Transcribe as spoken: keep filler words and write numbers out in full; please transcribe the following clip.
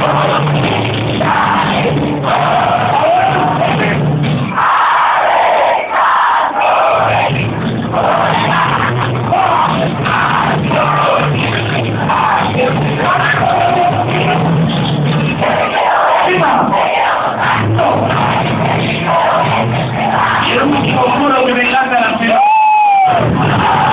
Quiero mucho oscuro que me encanta la ciudad.